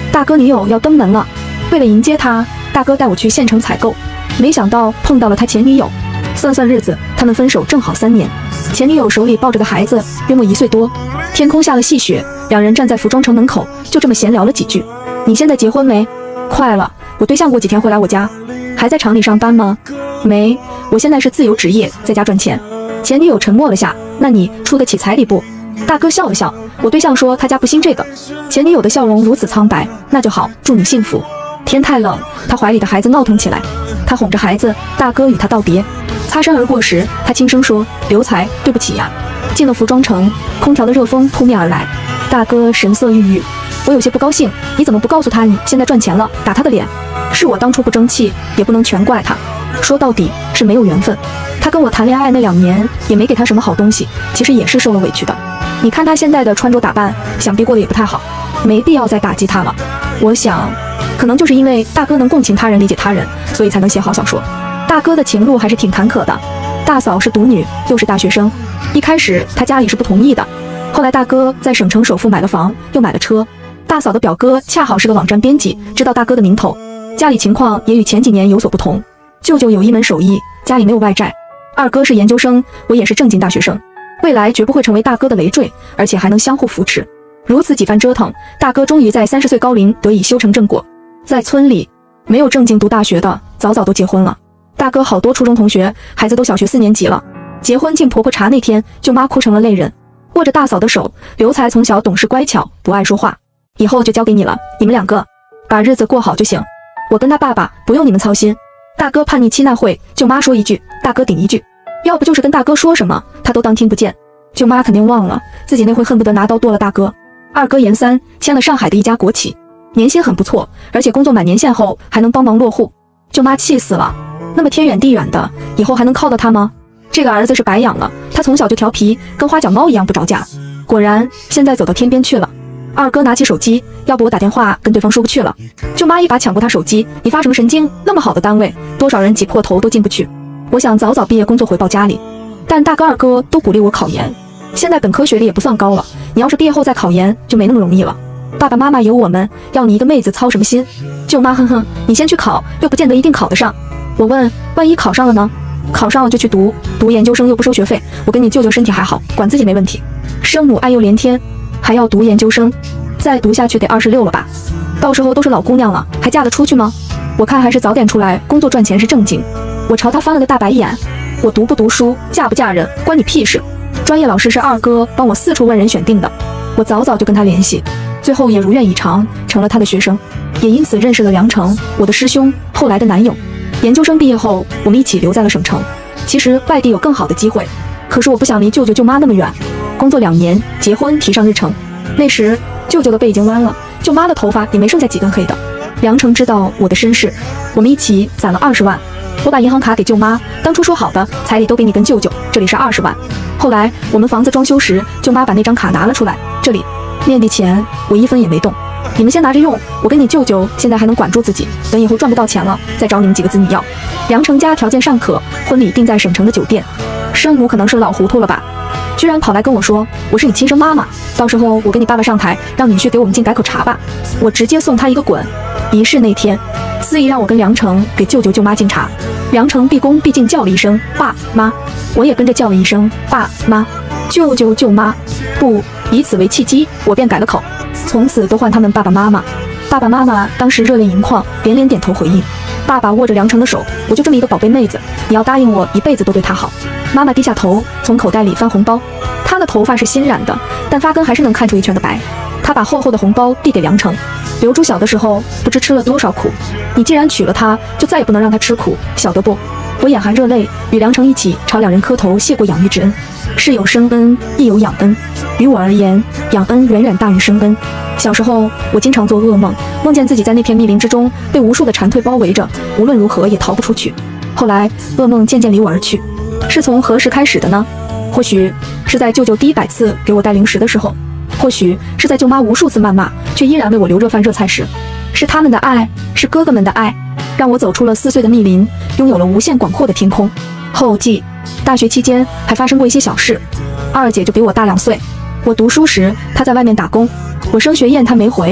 大哥女友要登门了，为了迎接他，大哥带我去县城采购，没想到碰到了他前女友。算算日子，他们分手正好3年。前女友手里抱着个孩子，约莫1岁多。天空下了细雪，两人站在服装城门口，就这么闲聊了几句。你现在结婚没？快了，我对象过几天回来我家。还在厂里上班吗？没，我现在是自由职业，在家赚钱。前女友沉默了下，那你出得起彩礼不？大哥笑了笑，我对象说他家不兴这个。前女友的笑容如此苍白，那就好，祝你幸福。天太冷，他怀里的孩子闹腾起来，他哄着孩子，大哥与他道别。擦身而过时，他轻声说：“刘才，对不起呀。”进了服装城，空调的热风扑面而来，大哥神色郁郁。我有些不高兴，你怎么不告诉他你现在赚钱了，打他的脸？是我当初不争气，也不能全怪他。说到底是没有缘分。他跟我谈恋爱那2年，也没给他什么好东西，其实也是受了委屈的。你看他现在的穿着打扮，想必过得也不太好，没必要再打击他了。我想，可能就是因为大哥能共情他人、理解他人，所以才能写好小说。大哥的情路还是挺坎坷的，大嫂是独女，又是大学生。一开始他家里是不同意的，后来大哥在省城首付买了房，又买了车。大嫂的表哥恰好是个网站编辑，知道大哥的名头，家里情况也与前几年有所不同。舅舅有一门手艺，家里没有外债。二哥是研究生，我也是正经大学生，未来绝不会成为大哥的累赘，而且还能相互扶持。如此几番折腾，大哥终于在30岁高龄得以修成正果。在村里，没有正经读大学的，早早都结婚了。大哥好多初中同学，孩子都小学4年级了。结婚敬婆婆茶那天，舅妈哭成了泪人，握着大嫂的手。刘才从小懂事乖巧，不爱说话，以后就交给你了，你们2个把日子过好就行。我跟他爸爸不用你们操心。大哥叛逆期那会，舅妈说一句，大哥顶一句，要不就是跟大哥说什么，他都当听不见。舅妈肯定忘了，自己那会恨不得拿刀剁了大哥。二哥研3，签了上海的一家国企，年薪很不错，而且工作满年限后还能帮忙落户。舅妈气死了，那么天远地远的，以后还能靠到他吗？这个儿子是白养了，他从小就调皮，跟花脚猫一样不着家。果然，现在走到天边去了。二哥拿起手机，要不我打电话跟对方说不去了。舅妈一把抢过他手机，你发什么神经？那么好的单位，多少人挤破头都进不去。我想早早毕业工作回报家里，但大哥二哥都鼓励我考研。现在本科学历也不算高了，你要是毕业后再考研，就没那么容易了。爸爸妈妈有我们，要你一个妹子操什么心？舅妈哼哼，你先去考，又不见得一定考得上。我问，万一考上了呢？考上了就去读研究生，又不收学费。我跟你舅舅身体还好，管自己没问题。生母爱幼连天，还要读研究生，再读下去得26了吧？到时候都是老姑娘了，还嫁得出去吗？我看还是早点出来工作赚钱是正经。我朝他翻了个大白眼，我读不读书，嫁不嫁人，关你屁事。专业老师是二哥帮我4处问人选定的，我早早就跟他联系，最后也如愿以偿成了他的学生，也因此认识了梁成，我的师兄，后来的男友。研究生毕业后，我们一起留在了省城。其实外地有更好的机会，可是我不想离舅舅舅妈那么远。工作2年，结婚提上日程。那时舅舅的背已经弯了，舅妈的头发也没剩下几根黑的。梁成知道我的身世，我们一起攒了20万。我把银行卡给舅妈，当初说好的彩礼都给你跟舅舅，这里是20万。后来我们房子装修时，舅妈把那张卡拿了出来，这里面的钱我1分也没动，你们先拿着用，我跟你舅舅现在还能管住自己，等以后赚不到钱了再找你们几个子女要。梁成家条件尚可，婚礼定在省城的酒店。生母可能是老糊涂了吧，居然跑来跟我说我是你亲生妈妈，到时候我跟你爸爸上台，让女婿给我们进改口茶吧。我直接送他一个滚。仪式那天，司仪让我跟梁成给舅舅舅妈敬茶，梁成毕恭毕敬叫了一声爸妈，我也跟着叫了一声爸妈，舅舅舅妈。不以此为契机，我便改了口，从此都唤他们爸爸妈妈。爸爸妈妈当时热泪盈眶，连连点头回应。爸爸握着梁成的手，我就这么一个宝贝妹子，你要答应我一辈子都对她好。妈妈低下头，从口袋里翻红包，她的头发是新染的，但发根还是能看出一圈的白。她把厚厚的红包递给梁成，刘珠小的时候不知吃了多少苦，你既然娶了她，就再也不能让她吃苦，晓得不？我眼含热泪，与梁成一起朝2人磕头谢过养育之恩。是有生恩，亦有养恩。于我而言，养恩远远大于生恩。小时候，我经常做噩梦，梦见自己在那片密林之中被无数的蝉蜕包围着，无论如何也逃不出去。后来，噩梦渐渐离我而去，是从何时开始的呢？或许是在舅舅第100次给我带零食的时候，或许是在舅妈无数次谩骂却依然为我留热饭热菜时，是他们的爱，是哥哥们的爱，让我走出了4岁的密林，拥有了无限广阔的天空。后记，大学期间还发生过一些小事。二姐就比我大2岁，我读书时她在外面打工，我升学宴她没回，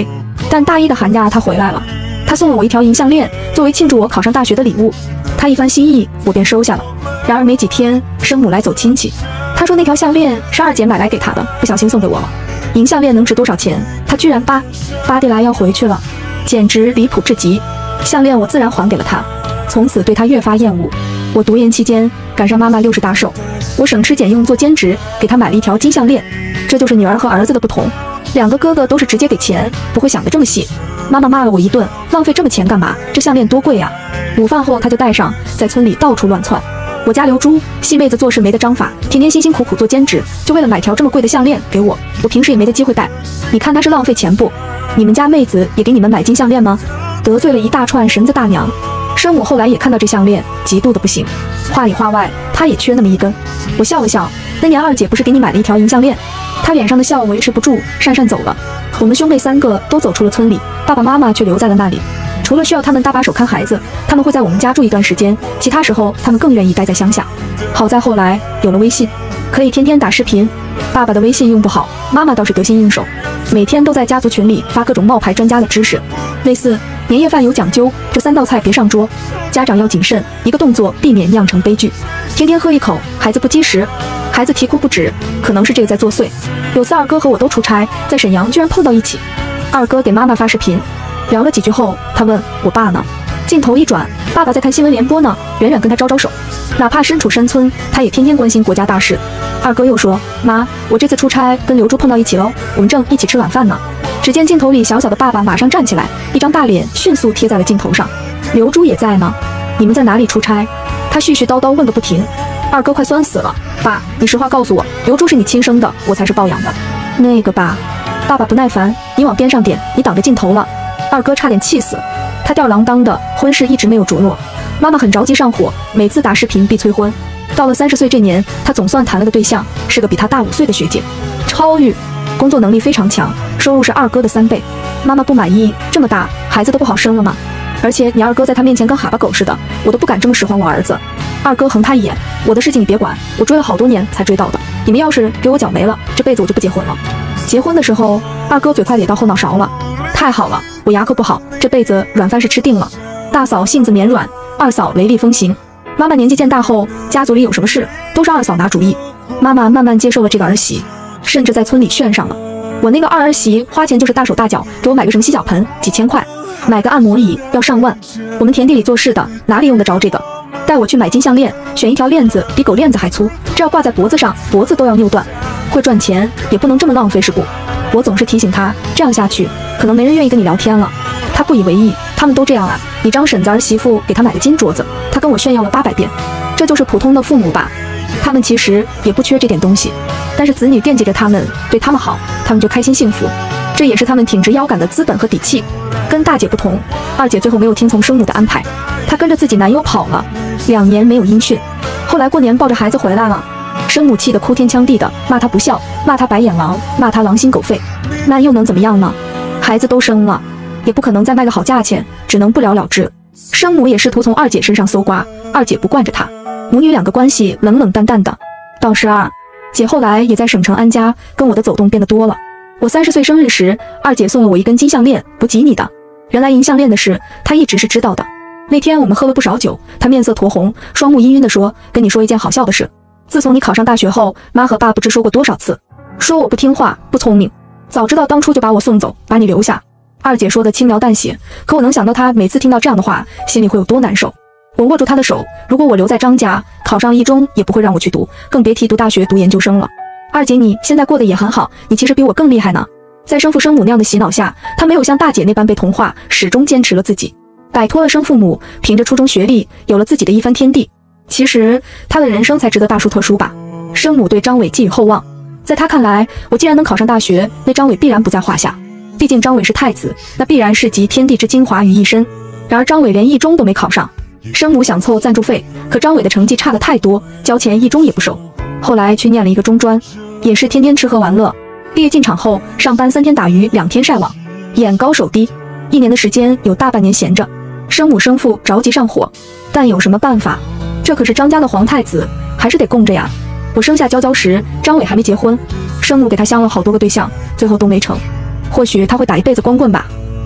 但大一的寒假他回来了，他送了我一条银项链，作为庆祝我考上大学的礼物。他一番心意，我便收下了。然而没几天，生母来走亲戚，他说那条项链是二姐买来给他的，不小心送给我了。银项链能值多少钱？他居然巴地来要回去了，简直离谱至极。项链我自然还给了他，从此对他越发厌恶。我读研期间赶上妈妈60大寿，我省吃俭用做兼职，给她买了一条金项链。这就是女儿和儿子的不同，两个哥哥都是直接给钱，不会想得这么细。妈妈骂了我一顿，浪费这么钱干嘛？这项链多贵呀！午饭后他就戴上，在村里到处乱窜。我家刘珠细妹子做事没得章法，天天辛辛苦苦做兼职，就为了买条这么贵的项链给我。我平时也没得机会戴，你看她是浪费钱不？你们家妹子也给你们买金项链吗？得罪了一大串绳子大娘。生母后来也看到这项链，嫉妒的不行。话里话外，她也缺那么一根。我笑了笑，那年二姐不是给你买了一条银项链？她脸上的笑维持不住，讪讪走了。我们兄妹3个都走出了村里，爸爸妈妈却留在了那里。除了需要他们搭把手看孩子，他们会在我们家住一段时间，其他时候他们更愿意待在乡下。好在后来有了微信，可以天天打视频。爸爸的微信用不好，妈妈倒是得心应手，每天都在家族群里发各种冒牌专家的知识，类似年夜饭有讲究，这3道菜别上桌，家长要谨慎，一个动作避免酿成悲剧。天天喝一口，孩子不积食，孩子啼哭不止，可能是这个在作祟。有次二哥和我都出差，在沈阳居然碰到一起，二哥给妈妈发视频，聊了几句后，他问我爸呢？镜头一转，爸爸在看新闻联播呢，远远跟他招招手。哪怕身处山村，他也天天关心国家大事。二哥又说，妈，我这次出差跟刘珠碰到一起喽，我们正一起吃晚饭呢。只见镜头里小小的爸爸马上站起来，一张大脸迅速贴在了镜头上。刘珠也在呢，你们在哪里出差？他絮絮叨叨问个不停。二哥快酸死了，爸，你实话告诉我，刘珠是你亲生的，我才是抱养的。那个吧，爸爸不耐烦，你往边上点，你挡着镜头了。二哥差点气死，他吊郎当的婚事一直没有着落，妈妈很着急上火，每次打视频必催婚。到了30岁这年，他总算谈了个对象，是个比他大5岁的学姐，超育，工作能力非常强，收入是二哥的3倍。妈妈不满意，这么大孩子都不好生了吗？而且你二哥在他面前跟哈巴狗似的，我都不敢这么使唤我儿子。二哥横他一眼，我的事情你别管，我追了好多年才追到的，你们要是给我脚没了，这辈子我就不结婚了。结婚的时候，二哥嘴快咧到后脑勺了，太好了，我牙口不好，这辈子软饭是吃定了。大嫂性子绵软，二嫂雷厉风行。妈妈年纪渐大后，家族里有什么事都是二嫂拿主意。妈妈慢慢接受了这个儿媳，甚至在村里炫上了。我那个二儿媳花钱就是大手大脚，给我买个什么洗脚盆几千块，买个按摩椅要上万。我们田地里做事的哪里用得着这个？带我去买金项链，选一条链子比狗链子还粗，这要挂在脖子上，脖子都要拗断。会赚钱也不能这么浪费是不？我总是提醒他，这样下去可能没人愿意跟你聊天了。他不以为意，他们都这样啊。你张婶子儿媳妇给他买个金镯子，他跟我炫耀了800遍。这就是普通的父母吧？他们其实也不缺这点东西，但是子女惦记着他们，对他们好，他们就开心幸福。这也是他们挺直腰杆的资本和底气。跟大姐不同，二姐最后没有听从生母的安排，她跟着自己男友跑了，2年没有音讯。后来过年抱着孩子回来了，生母气得哭天抢地的，骂她不孝，骂她白眼狼，骂她狼心狗肺。那又能怎么样呢？孩子都生了，也不可能再卖个好价钱，只能不了了之。生母也试图从二姐身上搜刮，二姐不惯着她，母女2个关系冷冷淡淡的。倒是二姐后来也在省城安家，跟我的走动变得多了。我30岁生日时，二姐送了我一根金项链，不及你的。原来银项链的事，她一直是知道的。那天我们喝了不少酒，她面色酡红，双目氤氲地说：“跟你说一件好笑的事。自从你考上大学后，妈和爸不知说过多少次，说我不听话、不聪明。早知道当初就把我送走，把你留下。”二姐说的轻描淡写，可我能想到她每次听到这样的话，心里会有多难受。我握住她的手，如果我留在张家，考上一中也不会让我去读，更别提读大学、读研究生了。二姐，你现在过得也很好，你其实比我更厉害呢。在生父生母那样的洗脑下，她没有像大姐那般被同化，始终坚持了自己，摆脱了生父母，凭着初中学历，有了自己的一番天地。其实她的人生才值得大书特书吧。生母对张伟寄予厚望，在她看来，我既然能考上大学，那张伟必然不在话下。毕竟张伟是太子，那必然是集天地之精华于一身。然而张伟连一中都没考上，生母想凑赞助费，可张伟的成绩差得太多，交钱一中也不收。后来去念了一个中专，也是天天吃喝玩乐。毕业进厂后，上班3天打鱼2天晒网，眼高手低，1年的时间有大半年闲着。生母生父着急上火，但有什么办法？这可是张家的皇太子，还是得供着呀。我生下娇娇时，张伟还没结婚，生母给他相了好多个对象，最后都没成。或许他会打一辈子光棍吧。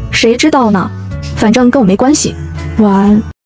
谁知道呢？反正跟我没关系。晚安。